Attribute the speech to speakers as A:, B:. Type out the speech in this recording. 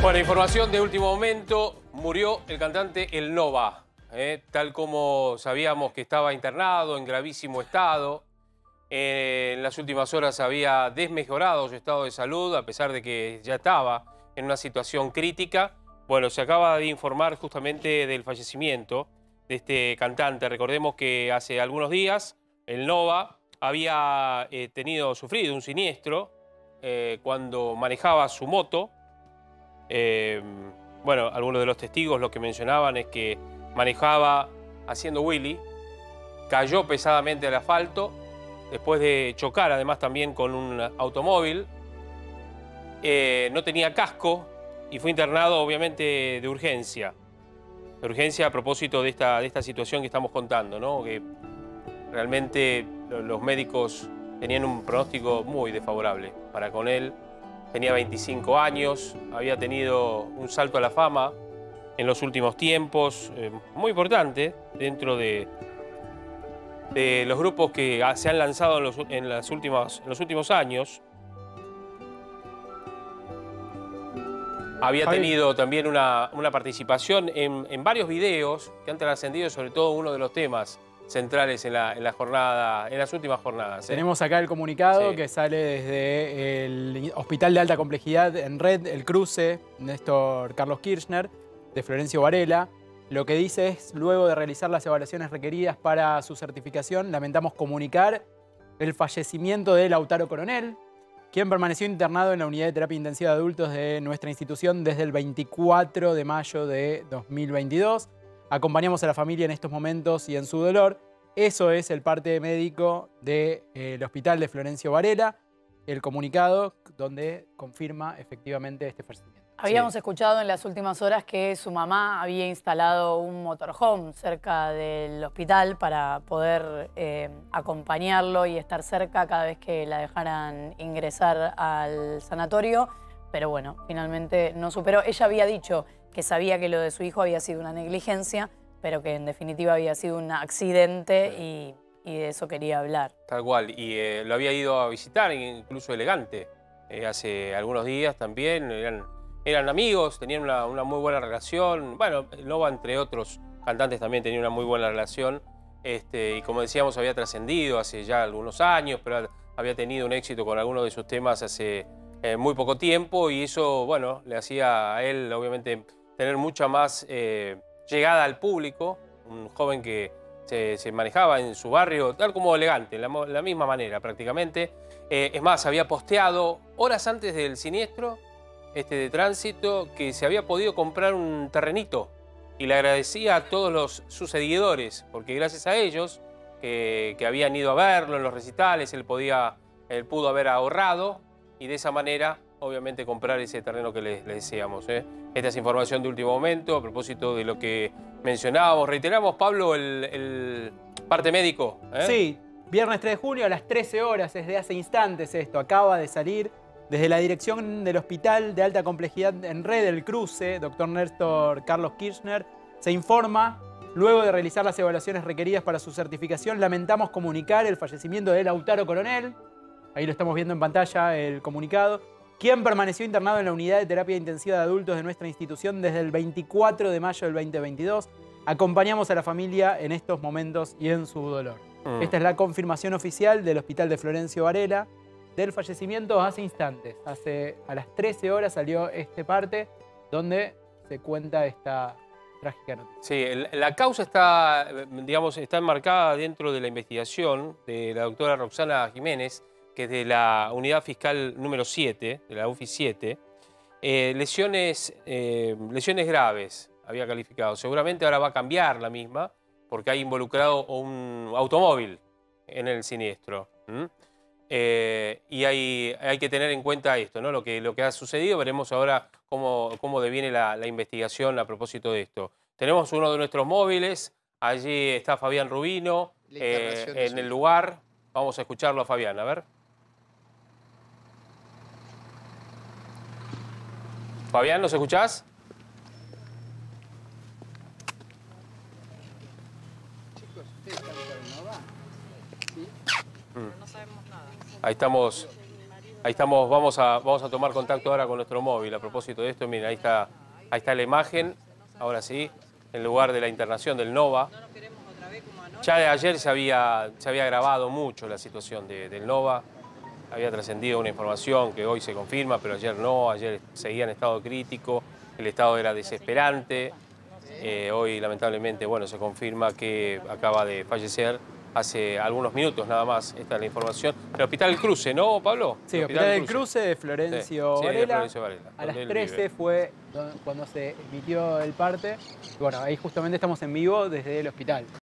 A: Bueno, información de último momento. Murió el cantante El Nova. Tal como sabíamos que estaba internado en gravísimo estado. En las últimas horas había desmejorado su estado de salud, a pesar de que ya estaba en una situación crítica. Bueno, se acaba de informar justamente del fallecimiento de este cantante. Recordemos que hace algunos días El Nova había sufrido un siniestro cuando manejaba su moto. Bueno, algunos de los testigos lo que mencionaban es que manejaba haciendo wheelie, cayó pesadamente al asfalto, después de chocar además también con un automóvil, no tenía casco y fue internado obviamente de urgencia. De urgencia a propósito de esta situación que estamos contando, ¿no? Que realmente los médicos tenían un pronóstico muy desfavorable para con él. Tenía 25 años, había tenido un salto a la fama en los últimos tiempos, muy importante dentro de los grupos que se han lanzado en los últimos años. Había tenido también una participación en varios videos que han trascendido, sobre todo uno de los temas centrales en las últimas jornadas.
B: Tenemos acá el comunicado que sale desde el Hospital de Alta Complejidad en Red, El Cruce, Néstor Carlos Kirchner, de Florencio Varela. Lo que dice es: luego de realizar las evaluaciones requeridas para su certificación, lamentamos comunicar el fallecimiento de Lautaro Coronel, quien permaneció internado en la unidad de terapia intensiva de adultos de nuestra institución desde el 24 de mayo de 2022. Acompañamos a la familia en estos momentos y en su dolor. Eso es el parte médico del Hospital de Florencio Varela, el comunicado donde confirma efectivamente este fallecimiento.
C: Habíamos escuchado en las últimas horas que su mamá había instalado un motorhome cerca del hospital para poder acompañarlo y estar cerca cada vez que la dejaran ingresar al sanatorio. Pero bueno, finalmente no superó. Ella había dicho que sabía que lo de su hijo había sido una negligencia, pero que en definitiva había sido un accidente y de eso quería hablar.
A: Tal cual, y lo había ido a visitar, incluso Elegante, hace algunos días también. Eran amigos, tenían una muy buena relación. Bueno, Nova, entre otros cantantes, también tenía una muy buena relación. Y como decíamos, había trascendido hace ya algunos años, pero había tenido un éxito con algunos de sus temas hace muy poco tiempo, y eso, bueno, le hacía a él, obviamente, tener mucha más llegada al público. Un joven que se manejaba en su barrio, tal como Elegante, la misma manera prácticamente. Es más, había posteado horas antes del siniestro de tránsito que se había podido comprar un terrenito, y le agradecía a todos sus seguidores, porque gracias a ellos que habían ido a verlo en los recitales, él pudo haber ahorrado y de esa manera obviamente comprar ese terreno que les decíamos. Esta es información de último momento a propósito de lo que mencionábamos. Reiteramos, Pablo, el parte médico.
B: Sí, viernes 3 de junio a las 13 horas, es de hace instantes esto, acaba de salir desde la dirección del Hospital de Alta Complejidad en Red, El Cruce, doctor Néstor Carlos Kirchner, se informa: luego de realizar las evaluaciones requeridas para su certificación, lamentamos comunicar el fallecimiento de Lautaro Coronel, ahí lo estamos viendo en pantalla el comunicado, quien permaneció internado en la unidad de terapia intensiva de adultos de nuestra institución desde el 24 de mayo del 2022. Acompañamos a la familia en estos momentos y en su dolor. Esta es la confirmación oficial del Hospital de Florencio Varela del fallecimiento hace instantes. A las 13 horas salió este parte donde se cuenta esta trágica noticia.
A: Sí, la causa está enmarcada dentro de la investigación de la doctora Roxana Jiménez, que es de la Unidad Fiscal número 7, de la UFI 7. Lesiones graves había calificado. Seguramente ahora va a cambiar la misma, porque hay involucrado un automóvil en el siniestro. Y hay que tener en cuenta esto, ¿no? Lo que ha sucedido. Veremos ahora cómo deviene la investigación a propósito de esto. Tenemos uno de nuestros móviles. Allí está Fabián Rubino en el lugar. Vamos a escucharlo a Fabián, a ver. Fabián, ¿nos escuchás?
D: Chicos, ¿ustedes están con el Nova? ¿Sí?
A: No sabemos nada. Ahí estamos.
E: Mi marido
A: Ahí estamos, vamos a tomar contacto ahora con nuestro móvil a propósito de esto. Miren, ahí está la imagen, ahora sí, en lugar de la internación del Nova. Ya de ayer se había agravado mucho la situación del Nova. Había trascendido una información que hoy se confirma, pero ayer no, ayer seguía en estado crítico, el estado era desesperante. Hoy, lamentablemente, bueno, se confirma que acaba de fallecer hace algunos minutos nada más. Esta es la información. El Hospital del Cruce, ¿no, Pablo?
B: Sí, Hospital del Cruce de Florencio
A: Sí, de
B: Varela.
A: Florencio Varela,
B: A las
A: donde él
B: 13
A: vive.
B: fue cuando se emitió el parte. Bueno, ahí justamente estamos en vivo desde el hospital.